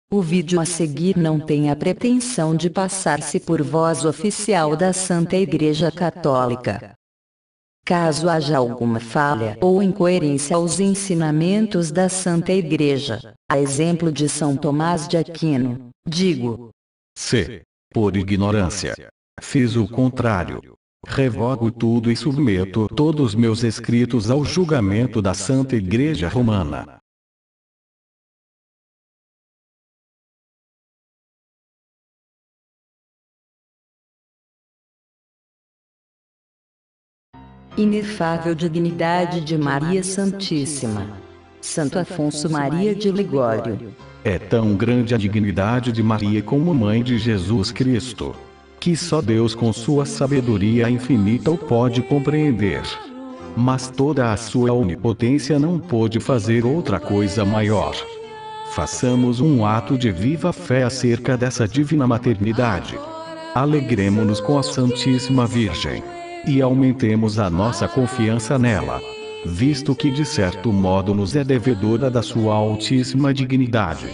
O vídeo a seguir não tem a pretensão de passar-se por voz oficial da Santa Igreja Católica. Caso haja alguma falha ou incoerência aos ensinamentos da Santa Igreja, a exemplo de São Tomás de Aquino, digo: Se, por ignorância, fiz o contrário, revogo tudo e submeto todos meus escritos ao julgamento da Santa Igreja Romana. Inefável dignidade de Maria Santíssima. Santo Afonso Maria de Ligório. É tão grande a dignidade de Maria como mãe de Jesus Cristo, que só Deus com sua sabedoria infinita o pode compreender. Mas toda a sua onipotência não pôde fazer outra coisa maior. Façamos um ato de viva fé acerca dessa divina maternidade. Alegremo-nos com a Santíssima Virgem. E aumentemos a nossa confiança nela, visto que de certo modo nos é devedora da sua altíssima dignidade.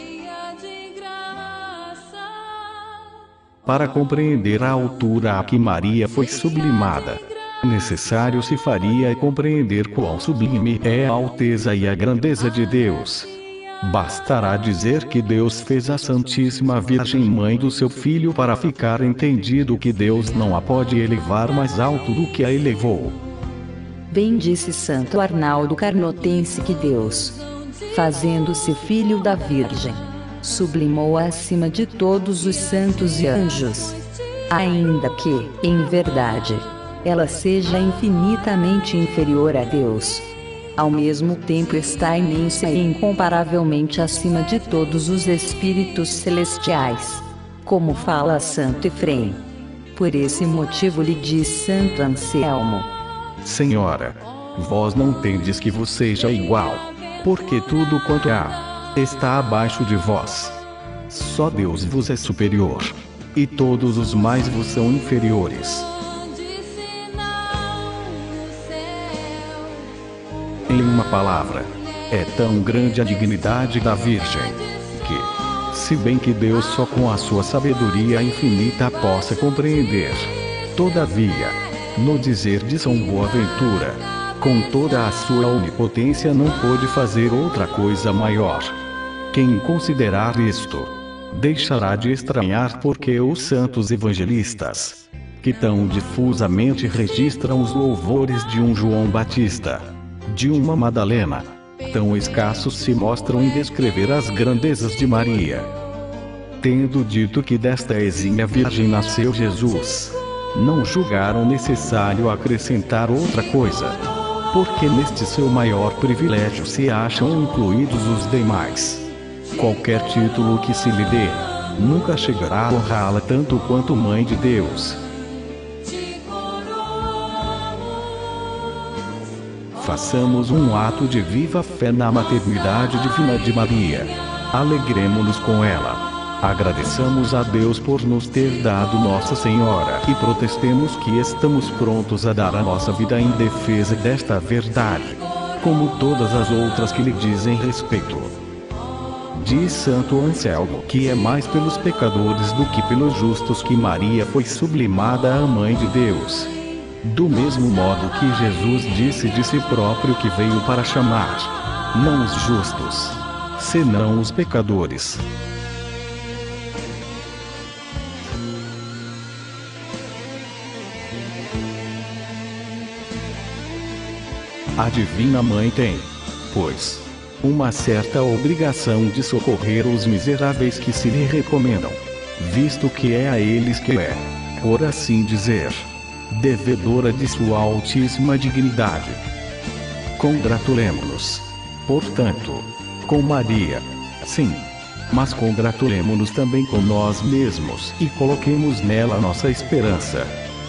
Para compreender a altura a que Maria foi sublimada, necessário se faria compreender quão sublime é a alteza e a grandeza de Deus. Bastará dizer que Deus fez a Santíssima Virgem mãe do seu Filho para ficar entendido que Deus não a pode elevar mais alto do que a elevou. Bem disse Santo Arnaldo Carnotense que Deus, fazendo-se Filho da Virgem, sublimou-a acima de todos os santos e anjos. Ainda que, em verdade, ela seja infinitamente inferior a Deus, ao mesmo tempo está imensa e incomparavelmente acima de todos os espíritos celestiais, como fala Santo Efrem. Por esse motivo lhe diz Santo Anselmo: Senhora, vós não tendes que vos seja igual, porque tudo quanto há está abaixo de vós. Só Deus vos é superior, e todos os mais vos são inferiores. Em uma palavra, é tão grande a dignidade da Virgem, que, se bem que Deus só com a sua sabedoria infinita possa compreender, todavia, no dizer de São Boaventura, com toda a sua onipotência não pôde fazer outra coisa maior. Quem considerar isto, deixará de estranhar porque os santos evangelistas, que tão difusamente registram os louvores de um João Batista, de uma Madalena, tão escassos se mostram em descrever as grandezas de Maria. Tendo dito que desta exímia Virgem nasceu Jesus, não julgaram necessário acrescentar outra coisa, porque neste seu maior privilégio se acham incluídos os demais. Qualquer título que se lhe dê, nunca chegará a honrá-la tanto quanto Mãe de Deus. Façamos um ato de viva fé na maternidade divina de Maria. Alegremo-nos com ela. Agradeçamos a Deus por nos ter dado Nossa Senhora e protestemos que estamos prontos a dar a nossa vida em defesa desta verdade, como todas as outras que lhe dizem respeito. Diz Santo Anselmo que é mais pelos pecadores do que pelos justos que Maria foi sublimada a Mãe de Deus. Do mesmo modo que Jesus disse de si próprio que veio para chamar, não os justos, senão os pecadores. A Divina Mãe tem, pois, uma certa obrigação de socorrer os miseráveis que se lhe recomendam, visto que é a eles que é, por assim dizer, devedora de sua altíssima dignidade. Congratulemo-nos, portanto, com Maria, sim, mas congratulemo-nos também com nós mesmos e coloquemos nela nossa esperança.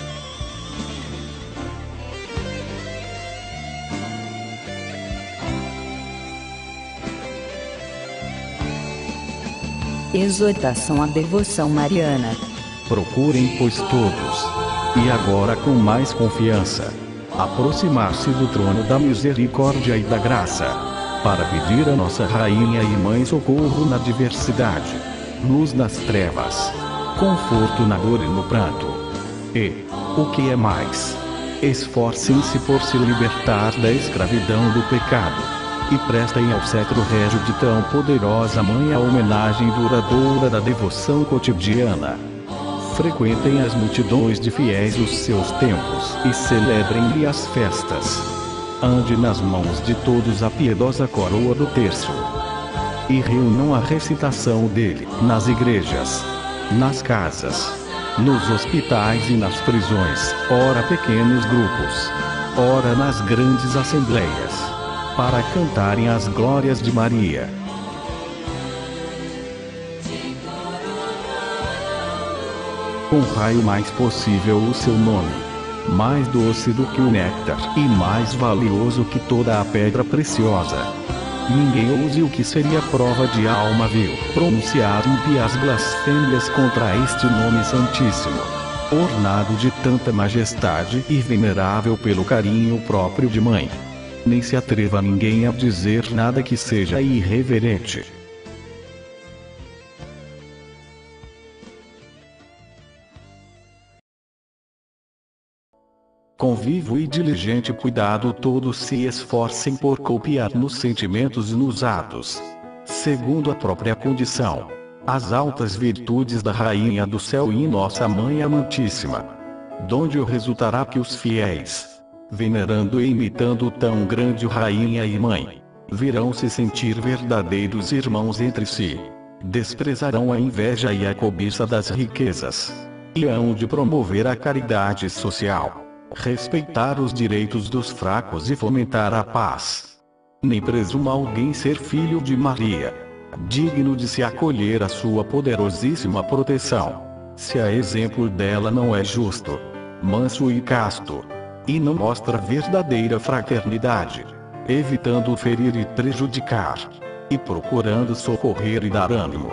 Exortação à devoção mariana. Procurem, pois, todos, e agora com mais confiança, aproximar-se do trono da misericórdia e da graça, para pedir a nossa Rainha e Mãe socorro na adversidade. luz nas trevas, conforto na dor e no pranto. E, o que é mais, esforcem-se por se libertar da escravidão do pecado, e prestem ao cetro régio de tão poderosa mãe a homenagem duradoura da devoção cotidiana. Frequentem as multidões de fiéis os seus templos e celebrem-lhe as festas. Ande nas mãos de todos a piedosa coroa do terço. E reúnam a recitação dele nas igrejas, nas casas, nos hospitais e nas prisões, ora pequenos grupos, ora nas grandes assembleias, para cantarem as glórias de Maria. Honrai o mais possível o seu nome, mais doce do que o néctar e mais valioso que toda a pedra preciosa. Ninguém ouse o que seria prova de alma vil pronunciar impias blasfêmias contra este nome santíssimo, ornado de tanta majestade e venerável pelo carinho próprio de mãe. Nem se atreva ninguém a dizer nada que seja irreverente. Com vivo e diligente cuidado todos se esforcem por copiar nos sentimentos e nos atos, segundo a própria condição, as altas virtudes da Rainha do Céu e Nossa Mãe Amantíssima. Donde resultará que os fiéis, venerando e imitando tão grande Rainha e Mãe, virão se sentir verdadeiros irmãos entre si, desprezarão a inveja e a cobiça das riquezas, e hão de promover a caridade social, respeitar os direitos dos fracos e fomentar a paz. Nem presuma alguém ser filho de Maria, digno de se acolher à sua poderosíssima proteção, se a exemplo dela não é justo, manso e casto, e não mostra verdadeira fraternidade, evitando ferir e prejudicar, e procurando socorrer e dar ânimo.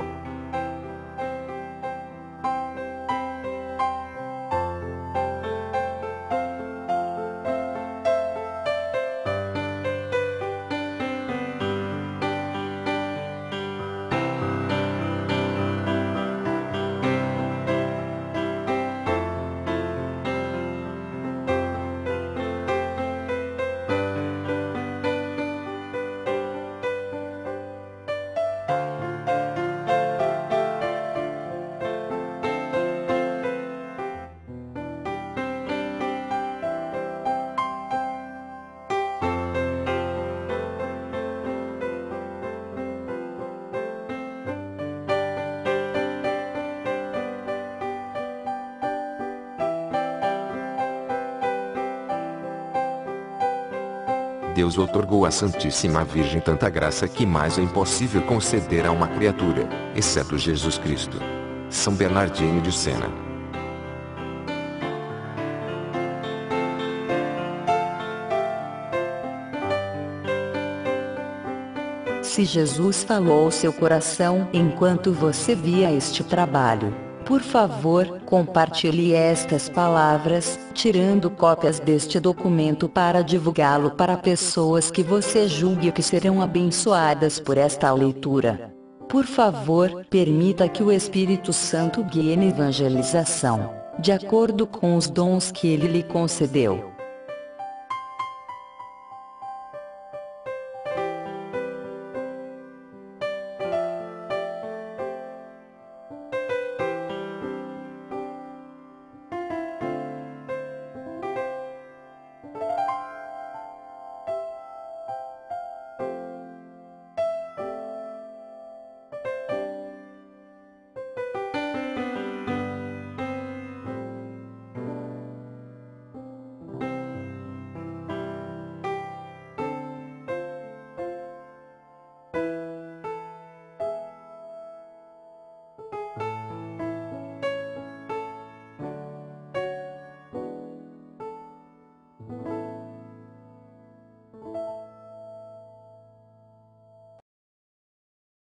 Deus outorgou à Santíssima Virgem tanta graça que mais é impossível conceder a uma criatura, exceto Jesus Cristo. São Bernardino de Sena. Se Jesus falou ao seu coração enquanto você via este trabalho, por favor, compartilhe estas palavras, tirando cópias deste documento para divulgá-lo para pessoas que você julgue que serão abençoadas por esta leitura. Por favor, permita que o Espírito Santo guie na evangelização, de acordo com os dons que ele lhe concedeu.